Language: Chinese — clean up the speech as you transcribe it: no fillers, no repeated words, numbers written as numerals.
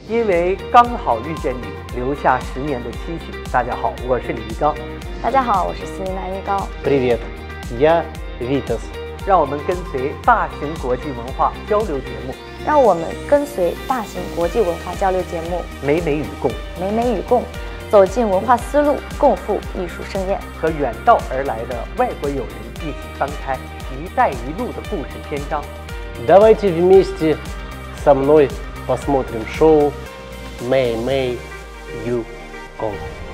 因为刚好遇见你，留下10年的期许。大家好，我是李一刚。 大家好，我是西南一高。 Привет, я Vitas。 让我们跟随大型国际文化交流节目， 让我们跟随大型国际文化交流节目 《美美与共》， 美美与共，走进文化思路，共赴艺术盛宴， 和远道而来的外国友人一起翻开“一带一路”的故事篇章。 Давайте вместе со мной посмотрим шоу «美美与共».